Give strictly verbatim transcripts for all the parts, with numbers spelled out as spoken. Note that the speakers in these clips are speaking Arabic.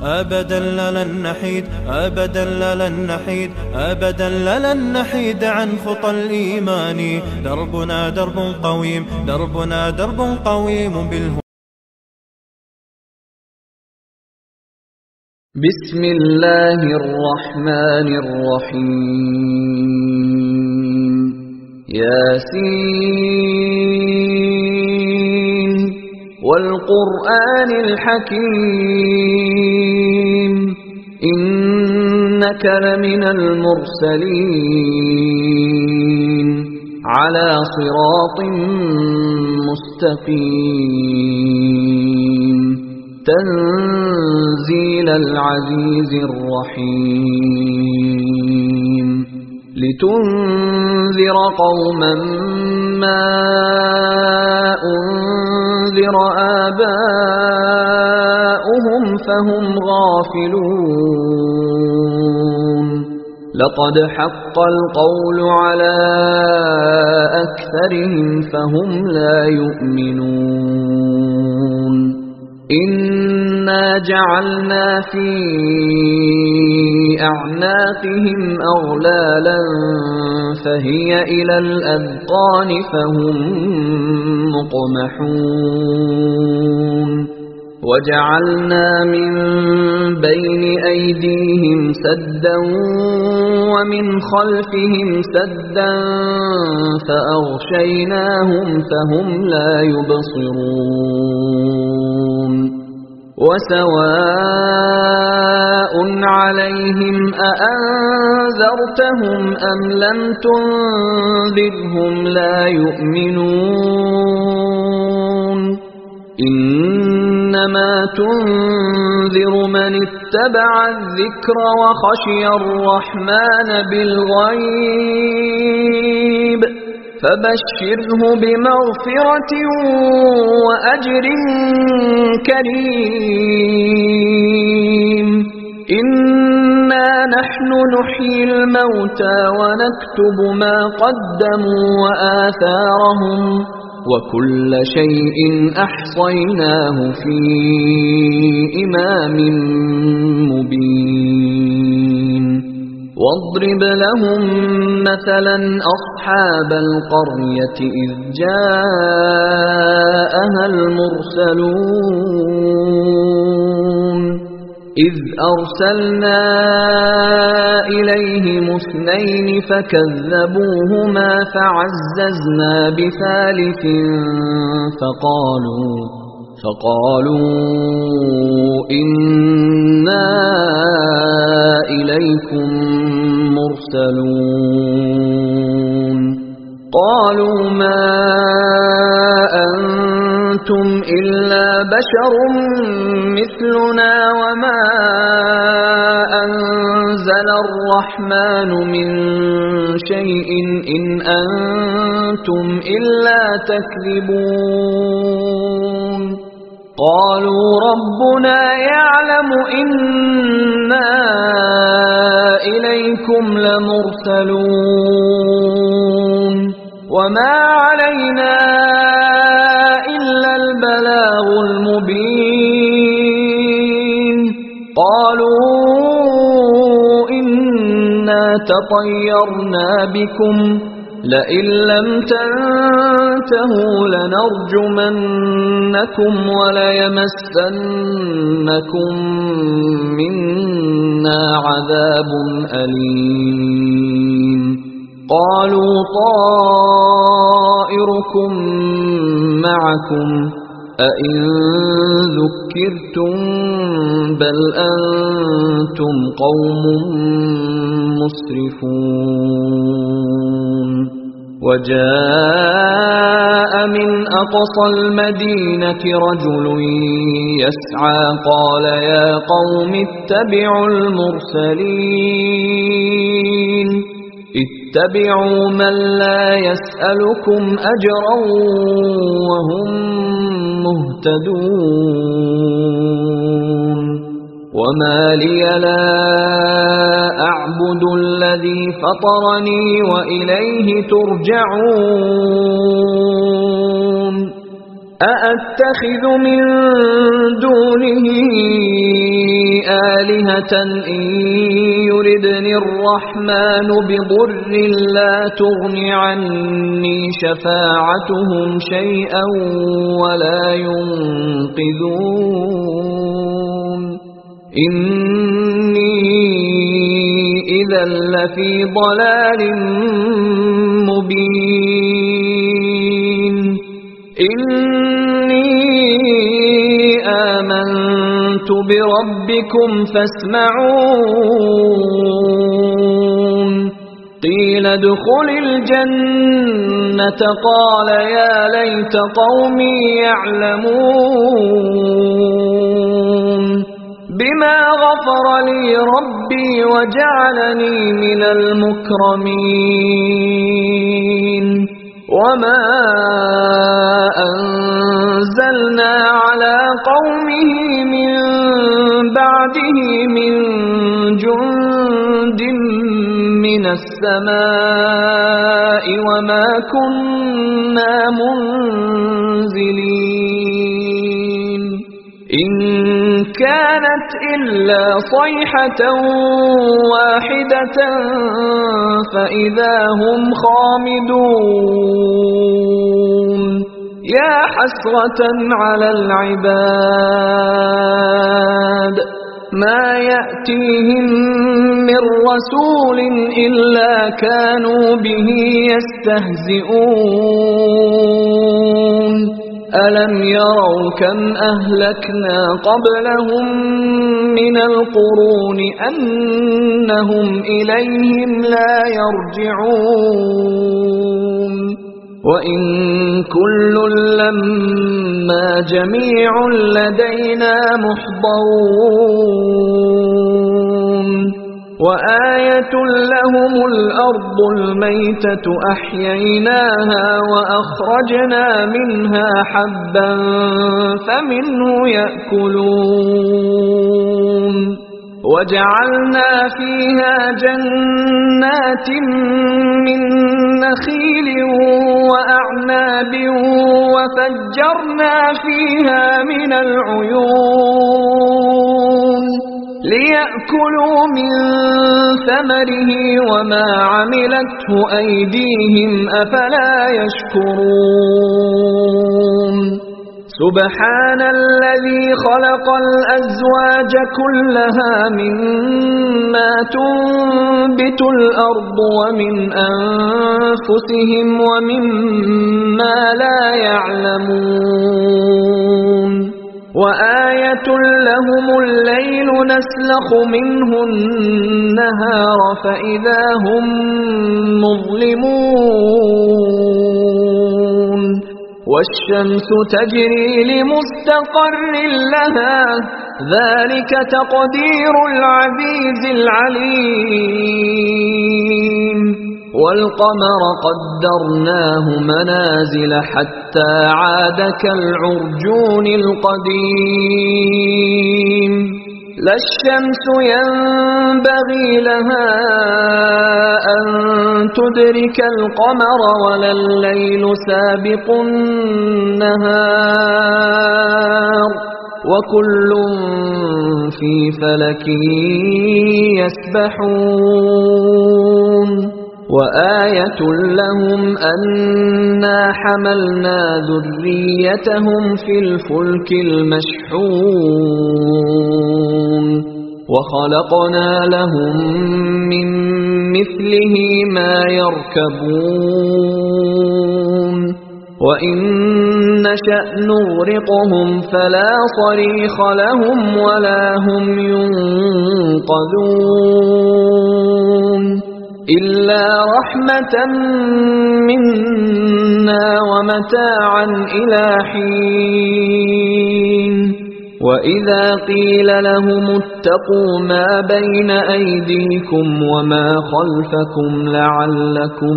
أبدا لن نحيد أبدا لن نحيد أبدا لن نحيد عن خطى الإيمان. دربنا درب قويم دربنا درب قويم بالهدى. بسم الله الرحمن الرحيم. ياسين والقرآن الحكيم إنك لمن المرسلين على صراط مستقيم تنزيل العزيز الرحيم لتنذر قوما ما أنذر آباؤهم فهم غافلون. لقد حق القول على أكثرهم فهم لا يؤمنون. إنا جعلنا في أعناقهم أغلالا فهي إلى الأذقان فهم مقمحون. وجعلنا من بين أيديهم سدا ومن خلفهم سدا فأغشيناهم فهم لا يبصرون. وسواء عليهم أأنذرتهم أم لم تنذرهم لا يؤمنون. إنما تنذر من اتبع الذكر وخشي الرحمن بالغيب فبشره بمغفرة وأجر كريم. إنا نحن نحيي الموتى ونكتب ما قدموا وآثارهم وكل شيء أحصيناه في إمام مبين. واضرب لهم مثلا أصحاب القرية إذ جاءها المرسلون إذ أرسلنا إليهم اثنين فكذبوهما فعززنا بثالث فقالوا فقالوا إنا إليكم مرسلون. قالوا ما أنتم إلا بشر مثلنا وما أنزل الرحمن من شيء إن أنتم إلا تكذبون. قالوا ربنا يعلم إنا إليكم لمرسلون وما علينا إلا البلاغ المبين. قالوا إنا تطيرنا بكم لئن لم تنتهوا لنرجمنكم وليمسنكم منا عذاب أليم. قالوا طائركم معكم أئن ذكرتم بل أنتم قوم مسرفون. وجاء من أقصى المدينة رجل يسعى قال يا قوم اتبعوا المرسلين اتبعوا من لا يسألكم أجرا وهم مهتدون. وما لي لا أعبد الذي فطرني وإليه ترجعون. أأتخذ من دونه آلهة إن يردني الرحمن بضر لا تغن عني شفاعتهم شيئا ولا ينقذون إني إذا لفي ضلال مبين إني آمنت بربكم فاسمعون قيل ادخل الجنة قال يا ليت قومي يعلمون بما غفر لي ربي وجعلني من المكرمين وما أنزلنا على قومه من بعده من جند من السماء وما كنا منزلين إن كانت إلا صيحة واحدة فإذا هم خامدون يا حسرة على العباد ما يأتيهم من رسول إلا كانوا به يستهزئون ألم يروا كم أهلكنا قبلهم من القرون أنهم إليهم لا يرجعون وإن كل لما جميع لدينا محضرون وآية لهم الأرض الميتة أحييناها وأخرجنا منها حبا فمنه يأكلون وجعلنا فيها جنات من نخيل وأعناب وفجرنا فيها من العيون ليأكلوا من ثمره وما عملته أيديهم أفلا يشكرون سبحان الذي خلق الأزواج كلها مما تنبت الأرض ومن أنفسهم ومما لا يعلمون وآية لهم الليل نسلخ منه النهار فإذا هم مظلمون والشمس تجري لمستقر لها ذلك تقدير العزيز العليم والقمر قدرناه منازل حتى عاد كالعرجون القديم لا الشمس ينبغي لها أن تدرك القمر ولا الليل سابق النهار وكل في فلك يسبحون وآية لهم أنا حملنا ذريتهم في الفلك المشحون وخلقنا لهم من مثله ما يركبون وإن نشأ نغرقهم فلا صريخ لهم ولا هم ينقذون إلا رحمة منا ومتاعا إلى حين وإذا قيل لهم اتقوا ما بين أيديكم وما خلفكم لعلكم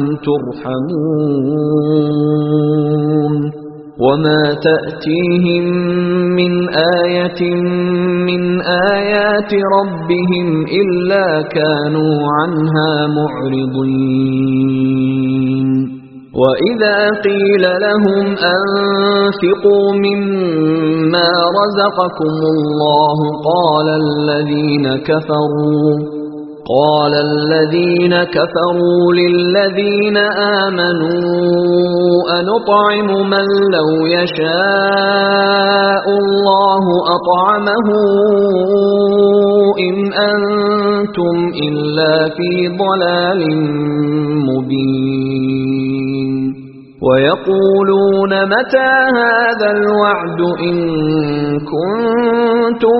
ترحمون وما تأتيهم من آية من آيات ربهم إلا كانوا عنها معرضين وَإِذَا قِيلَ لَهُمْ أَنفِقُوا مِمَّا رَزَقَكُمُ اللَّهُ قَالَ الَّذِينَ كَفَرُوا قَالَ الَّذِينَ كَفَرُوا لِلَّذِينَ آمَنُوا أَنُطْعِمُ مَن لَّوْ يَشَاءُ اللَّهُ أَطْعَمَهُ إِنْ أَنتُمْ إِلَّا فِي ضَلَالٍ مُّبِينٍ وَيَقُولُونَ مَتَى هَذَا الْوَعْدُ إِن كُنتُمْ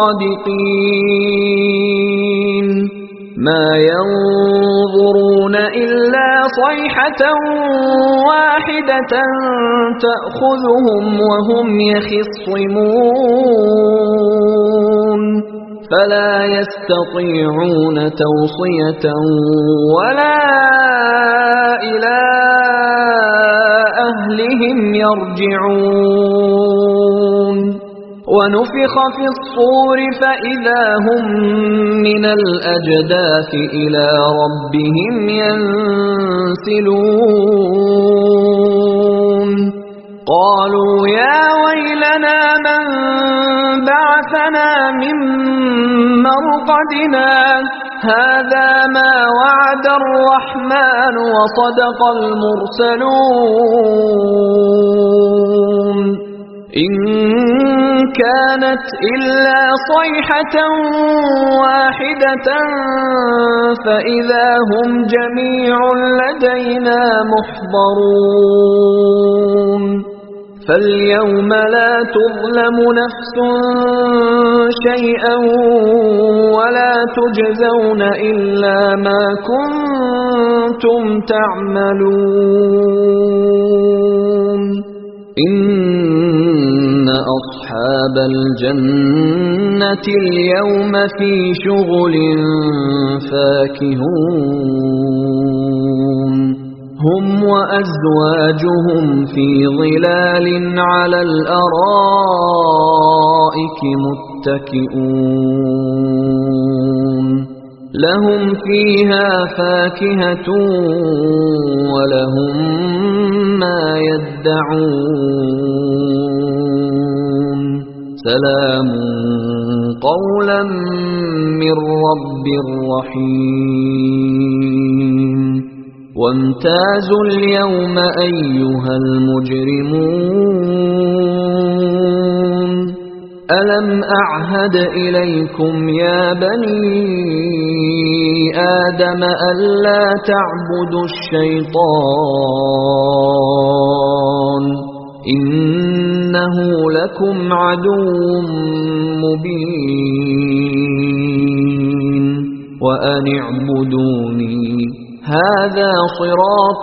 صَادِقِينَ مَا يَنظُرُونَ إِلَّا صَيْحَةً وَاحِدَةً تَأْخُذُهُمْ وَهُمْ يَخِصِّمُونَ فَلَا يَسْتَطِيعُونَ تَوْصِيَةً وَلَا إِلَى أَهْلِهِمْ يَرْجِعُونَ وَنُفِخَ فِي الصُّورِ فَإِذَا هُمْ مِنَ الْأَجْدَاثِ إِلَى رَبِّهِمْ يَنسِلُونَ قَالُوا يَا وَيْلَنَا مَنْ بَعَثَنَا مِنْ مَرْقَدِنَا هَذَا مَا وَعَدَ الرَّحْمَنُ وَصَدَقَ الْمُرْسَلُونَ إِن كَانَتْ إِلَّا صَيْحَةً وَاحِدَةً فَإِذَا هُمْ جَمِيعٌ لَّدَيْنَا مُحْضَرُونَ فَالْيَوْمَ لَا تُظْلَمُ نَفْسٌ شَيْئًا وَلَا تُجْزَوْنَ إِلَّا مَا كُنتُمْ تَعْمَلُونَ إِنَّ أَصْحَابَ الْجَنَّةِ الْيَوْمَ فِي شُغُلٍ فَاكِهُونَ هُمْ وَأَزْوَاجُهُمْ فِي ظِلَالٍ عَلَى الْأَرَائِكِ مُتَّكِئُونَ لَهُمْ فِيهَا فَاكِهَةٌ وَلَهُم مَّا يَدَّعُونَ سَلَامٌ قَوْلًا مِّن رَّبٍّ رَّحِيمٍ وَامْتَازُوا الْيَوْمَ أَيُّهَا الْمُجْرِمُونَ أَلَمْ أَعْهَدْ إِلَيْكُمْ يَا بَنِي آدَمَ أَلَّا تَعْبُدُوا الشَّيْطَانَ إِنَّهُ لَكُمْ عَدُوٌّ مُّبِينٌ وَأَنِ اعْبُدُونِي هَذَا صِرَاطٌ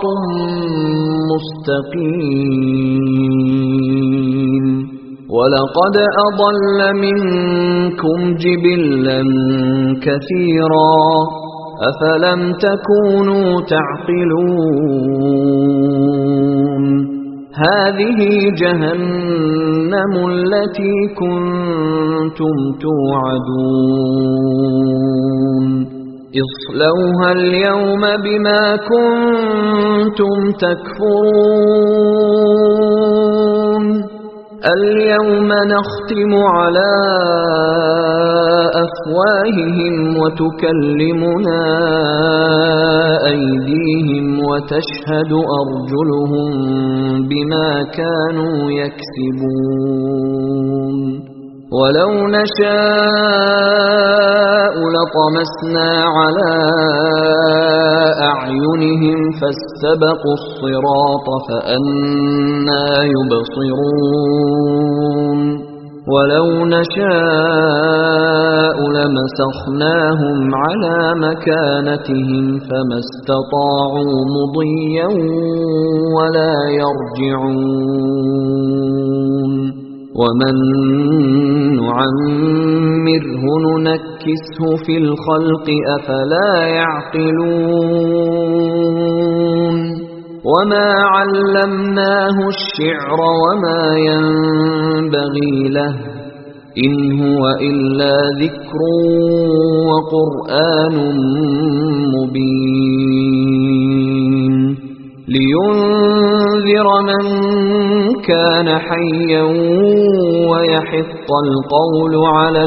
مُّسْتَقِيمٌ وَلَقَدْ أَضَلَّ مِنكُمْ جِبِلًّا كَثِيرًا أَفَلَمْ تَكُونُوا تَعْقِلُونَ هَذِهِ جَهَنَّمُ الَّتِي كُنتُمْ تُوعَدُونَ اصْلَوْهَا الْيَوْمَ بِمَا كُنتُمْ تَكْفُرُونَ الْيَوْمَ نَخْتِمُ عَلَى أَفْوَاهِهِمْ وَتُكَلِّمُنَا أَيْدِيهِمْ وَتَشْهَدُ أَرْجُلُهُم بِمَا كَانُوا يَكْسِبُونَ وَلَوْ نَشَاءُ لَطَمَسْنَا عَلَى أَعْيُنِهِمْ فَاسْتَبَقُوا الصِّرَاطَ فَأَنَّىٰ يُبْصِرُونَ وَلَوْ نَشَاءُ لَمَسَخْنَاهُمْ عَلَى مَكَانَتِهِمْ فَمَا اسْتَطَاعُوا مُضِيًّا وَلَا يَرْجِعُونَ وَمَن نُّعَمِّرْهُ نُنَكِّسْهُ فِي الْخَلْقِ أَفَلَا يَعْقِلُونَ وَمَا عَلَّمْنَاهُ الشِّعْرَ وَمَا يَنبَغِي لَهُ إِنْ هُوَ إِلَّا ذِكْرٌ وَقُرْآنٌ مُّبِينٌ لِيُنذِرَ من كان حيا ويحق القول على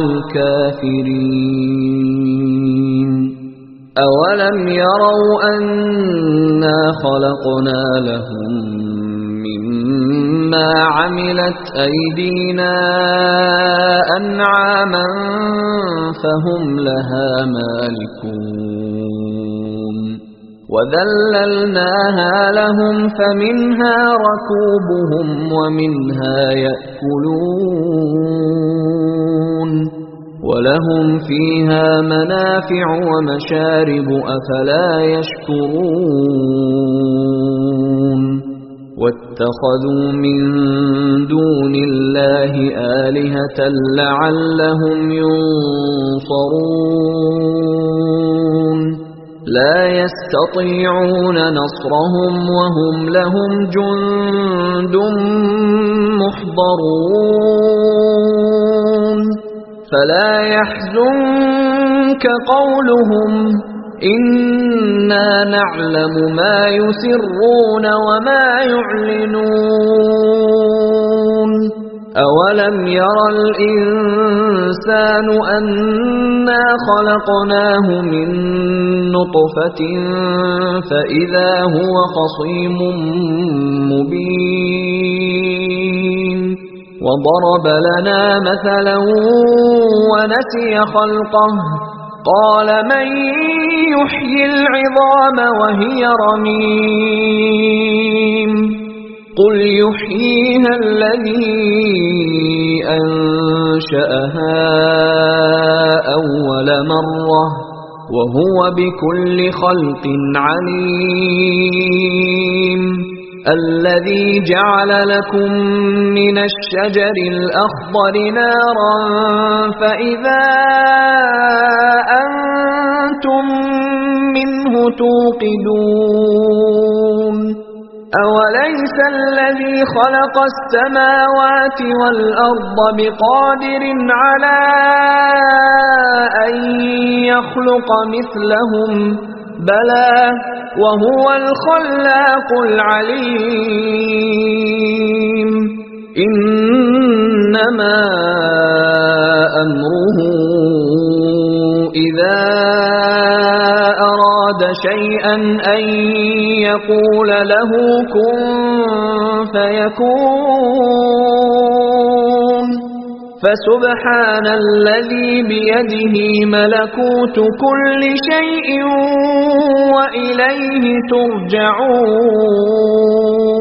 الكافرين أولم يروا أنا خلقنا لهم مما عملت أيدينا أنعاما فهم لها مالكون وذللناها لهم فمنها ركوبهم ومنها يأكلون ولهم فيها منافع ومشارب أفلا يشكرون واتخذوا من دون الله آلهة لعلهم ينصرون لا يستطيعون نصرهم وهم لهم جند محضرون فلا يحزنك قولهم إنا نعلم ما يسرون وما يعلنون أولم يرى الإنسان أنا خلقناه من نطفة فإذا هو خصيم مبين وضرب لنا مثلا ونسي خلقه قال من يحيي العظام وهي رميم قل يحييها الذي أنشأها أول مرة وهو بكل خلق عليم الذي جعل لكم من الشجر الأخضر نارا فإذا أنتم منه توقدون أوليس الذي خلق السماوات والأرض بقادر على أن يخلق مثلهم بلى وهو الخلاق العليم إنما أمره إذا أراد شيئا أن يقول له كن فيكون فسبحان الذي بيده ملكوت كل شيء وإليه ترجعون